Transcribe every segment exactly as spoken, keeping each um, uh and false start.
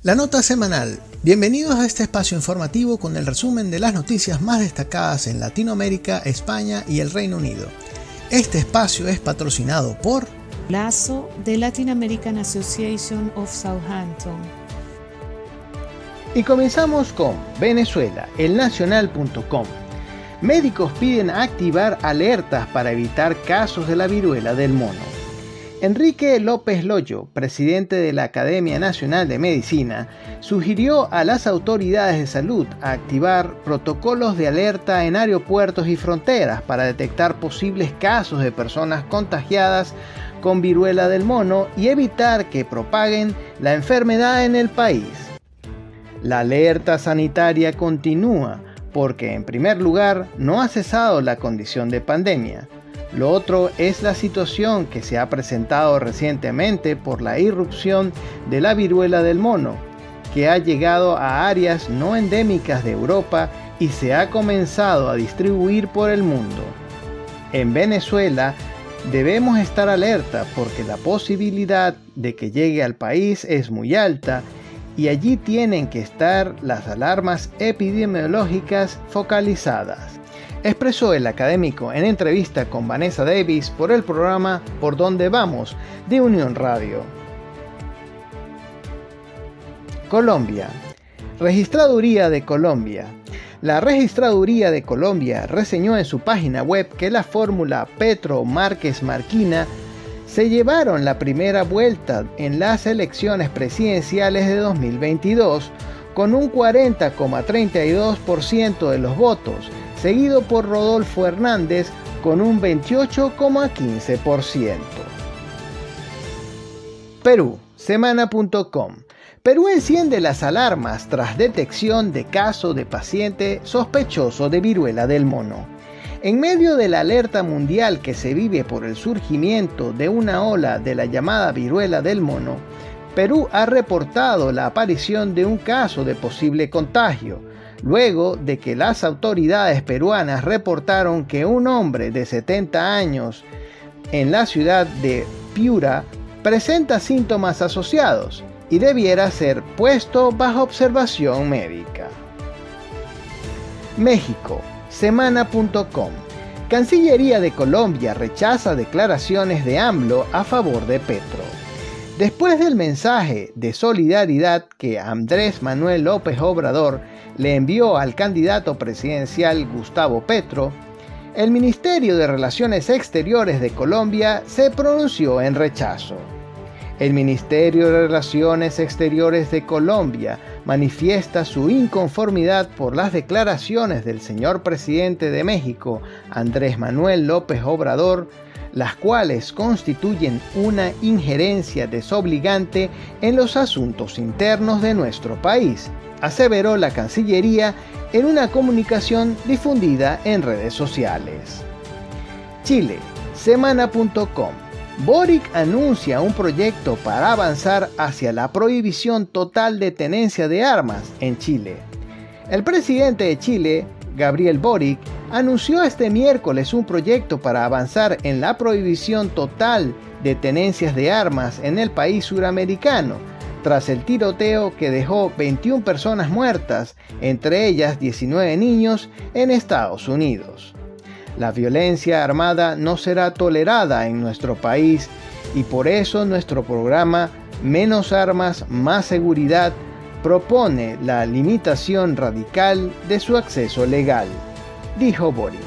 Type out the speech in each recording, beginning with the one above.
La nota semanal. Bienvenidos a este espacio informativo con el resumen de las noticias más destacadas en Latinoamérica, España y el Reino Unido. Este espacio es patrocinado por LASO de Latin American Association of Southampton. Y comenzamos con Venezuela, elnacional punto com. Médicos piden activar alertas para evitar casos de la viruela del mono. Enrique López Loyo, presidente de la Academia Nacional de Medicina, sugirió a las autoridades de salud activar protocolos de alerta en aeropuertos y fronteras para detectar posibles casos de personas contagiadas con viruela del mono y evitar que propaguen la enfermedad en el país. La alerta sanitaria continúa porque, en primer lugar, no ha cesado la condición de pandemia. Lo otro es la situación que se ha presentado recientemente por la irrupción de la viruela del mono, que ha llegado a áreas no endémicas de Europa y se ha comenzado a distribuir por el mundo. En Venezuela debemos estar alerta porque la posibilidad de que llegue al país es muy alta y allí tienen que estar las alarmas epidemiológicas focalizadas, expresó el académico en entrevista con Vanessa Davis por el programa Por Dónde Vamos de Unión Radio. Colombia. Registraduría de Colombia. La Registraduría de Colombia reseñó en su página web que la fórmula Petro Márquez Marquina se llevaron la primera vuelta en las elecciones presidenciales de dos mil veintidós con un cuarenta coma treinta y dos por ciento de los votos, seguido por Rodolfo Hernández con un veintiocho coma quince por ciento. Perú, semana punto com. Perú enciende las alarmas tras detección de caso de paciente sospechoso de viruela del mono. En medio de la alerta mundial que se vive por el surgimiento de una ola de la llamada viruela del mono, Perú ha reportado la aparición de un caso de posible contagio, luego de que las autoridades peruanas reportaron que un hombre de setenta años en la ciudad de Piura presenta síntomas asociados y debiera ser puesto bajo observación médica. México, semana punto com. Cancillería de Colombia rechaza declaraciones de AMLO a favor de Petro. Después del mensaje de solidaridad que Andrés Manuel López Obrador le envió al candidato presidencial Gustavo Petro, el Ministerio de Relaciones Exteriores de Colombia se pronunció en rechazo. El Ministerio de Relaciones Exteriores de Colombia manifiesta su inconformidad por las declaraciones del señor presidente de México, Andrés Manuel López Obrador, las cuales constituyen una injerencia desobligante en los asuntos internos de nuestro país, aseveró la Cancillería en una comunicación difundida en redes sociales. Chile, semana punto com. Boric anuncia un proyecto para avanzar hacia la prohibición total de tenencia de armas en Chile. El presidente de Chile, Gabriel Boric, anunció este miércoles un proyecto para avanzar en la prohibición total de tenencias de armas en el país suramericano, tras el tiroteo que dejó veintiuna personas muertas, entre ellas diecinueve niños, en Estados Unidos. La violencia armada no será tolerada en nuestro país y por eso nuestro programa Menos Armas, Más Seguridad propone la limitación radical de su acceso legal, dijo Boric.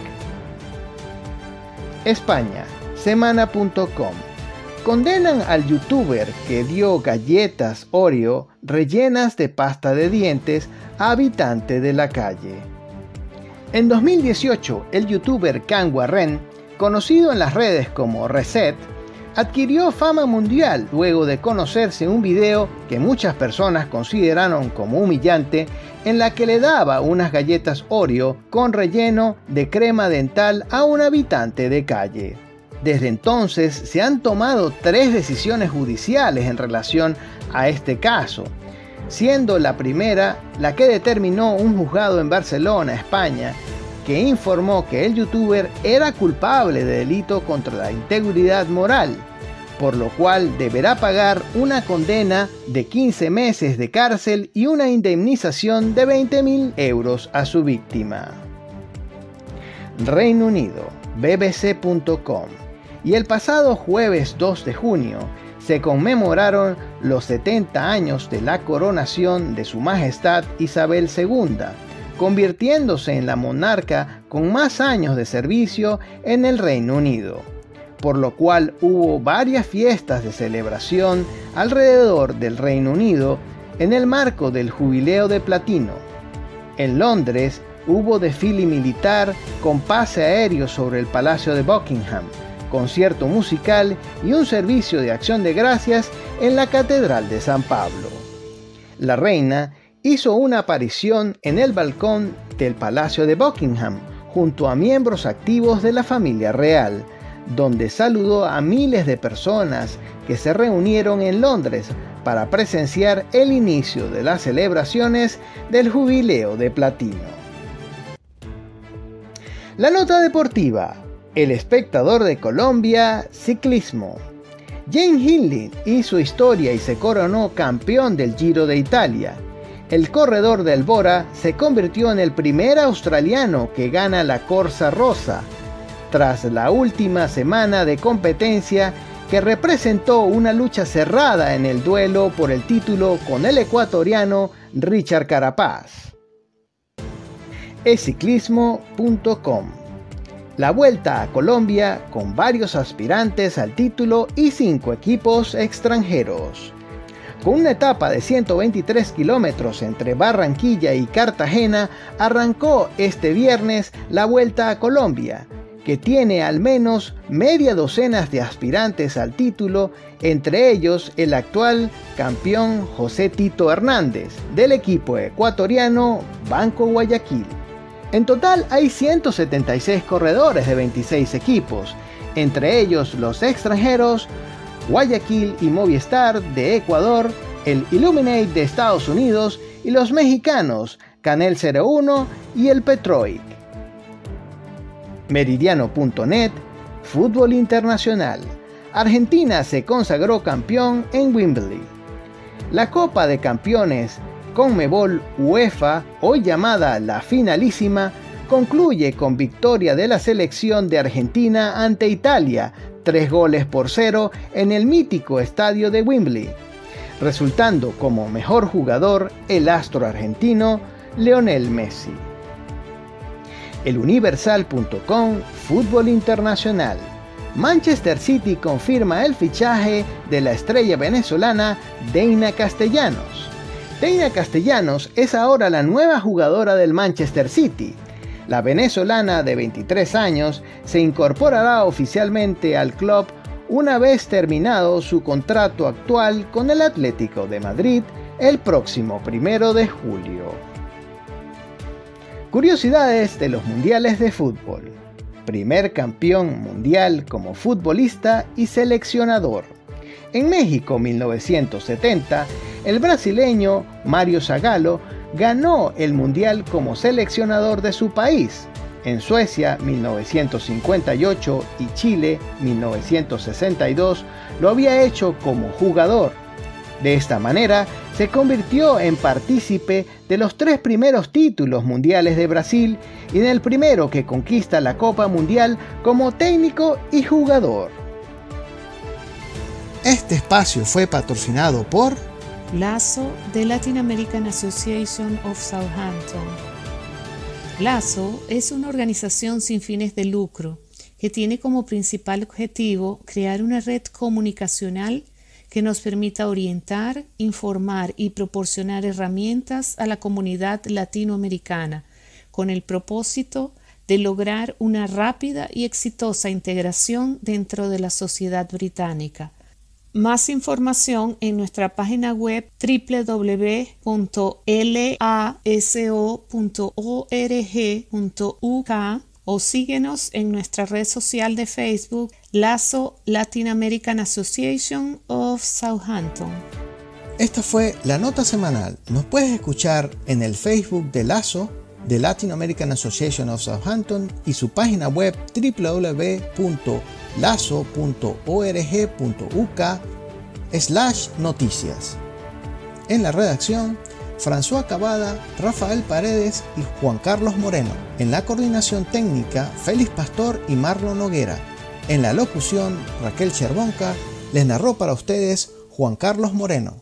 España, semana punto com. Condenan al youtuber que dio galletas Oreo rellenas de pasta de dientes a habitante de la calle. En dos mil dieciocho, el youtuber Can Warren, conocido en las redes como Reset, adquirió fama mundial luego de conocerse un video que muchas personas consideraron como humillante, en la que le daba unas galletas Oreo con relleno de crema dental a un habitante de calle. Desde entonces se han tomado tres decisiones judiciales en relación a este caso, siendo la primera la que determinó un juzgado en Barcelona, España, que informó que el youtuber era culpable de delito contra la integridad moral, por lo cual deberá pagar una condena de quince meses de cárcel y una indemnización de veinte mil euros a su víctima. Reino Unido, B B C punto com. Y el pasado jueves dos de junio se conmemoraron los setenta años de la coronación de Su Majestad Isabel segunda, convirtiéndose en la monarca con más años de servicio en el Reino Unido, por lo cual hubo varias fiestas de celebración alrededor del Reino Unido en el marco del Jubileo de Platino. En Londres hubo desfile militar con pase aéreo sobre el Palacio de Buckingham, concierto musical y un servicio de acción de gracias en la Catedral de San Pablo. La reina hizo una aparición en el balcón del Palacio de Buckingham junto a miembros activos de la familia real, donde saludó a miles de personas que se reunieron en Londres para presenciar el inicio de las celebraciones del Jubileo de Platino. La nota deportiva. El Espectador de Colombia, ciclismo. James Hindley hizo historia y se coronó campeón del Giro de Italia. El corredor del Bora se convirtió en el primer australiano que gana la Corsa Rosa, tras la última semana de competencia que representó una lucha cerrada en el duelo por el título con el ecuatoriano Richard Carapaz. e ciclismo punto com. La Vuelta a Colombia con varios aspirantes al título y cinco equipos extranjeros. Con una etapa de ciento veintitrés kilómetros entre Barranquilla y Cartagena, arrancó este viernes la Vuelta a Colombia, que tiene al menos media docena de aspirantes al título, entre ellos el actual campeón José Tito Hernández, del equipo ecuatoriano Banco Guayaquil. En total hay ciento setenta y seis corredores de veintiséis equipos, entre ellos los extranjeros Guayaquil y Movistar de Ecuador, el Illuminate de Estados Unidos y los mexicanos Canel cero uno y el Petroic. Meridiano punto net, fútbol internacional. Argentina se consagró campeón en Wimbledon. La Copa de Campeones Conmebol UEFA, hoy llamada la Finalísima, concluye con victoria de la selección de Argentina ante Italia, tres goles por cero en el mítico estadio de Wembley, resultando como mejor jugador el astro argentino Lionel Messi. El Universal punto com, fútbol internacional. Manchester City confirma el fichaje de la estrella venezolana Deina Castellanos. Deina Castellanos es ahora la nueva jugadora del Manchester City. La venezolana de veintitrés años se incorporará oficialmente al club una vez terminado su contrato actual con el Atlético de Madrid el próximo primero de julio. Curiosidades de los mundiales de fútbol. Primer campeón mundial como futbolista y seleccionador. En México mil novecientos setenta, el brasileño Mario Zagallo ganó el mundial como seleccionador de su país. En Suecia mil novecientos cincuenta y ocho y Chile mil novecientos sesenta y dos lo había hecho como jugador. De esta manera se convirtió en partícipe de los tres primeros títulos mundiales de Brasil y en el primero que conquista la Copa Mundial como técnico y jugador. Este espacio fue patrocinado por LASO de Latin American Association of Southampton. LASO es una organización sin fines de lucro que tiene como principal objetivo crear una red comunicacional que nos permita orientar, informar y proporcionar herramientas a la comunidad latinoamericana con el propósito de lograr una rápida y exitosa integración dentro de la sociedad británica. Más información en nuestra página web doble u doble u doble u punto laso punto org punto u k o síguenos en nuestra red social de Facebook LASO Latin American Association of Southampton. Esta fue la nota semanal. Nos puedes escuchar en el Facebook de LASO, de Latin American Association of Southampton, y su página web doble u doble u doble u punto lazo punto org punto uk slash noticias. En la redacción, François Cavada, Rafael Paredes y Juan Carlos Moreno. En la coordinación técnica, Félix Pastor y Marlon Noguera. En la locución, Raquel Cherbonca. Les narró para ustedes Juan Carlos Moreno.